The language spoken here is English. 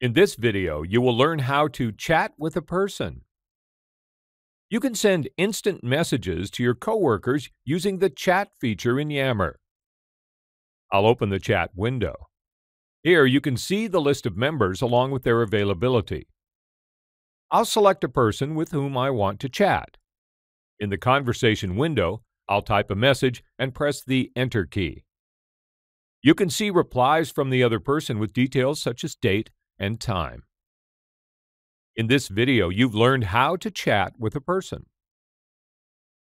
In this video, you will learn how to chat with a person. You can send instant messages to your coworkers using the chat feature in Yammer. I'll open the chat window. Here you can see the list of members along with their availability. I'll select a person with whom I want to chat. In the conversation window, I'll type a message and press the Enter key. You can see replies from the other person with details such as date and time. In this video, you've learned how to chat with a person.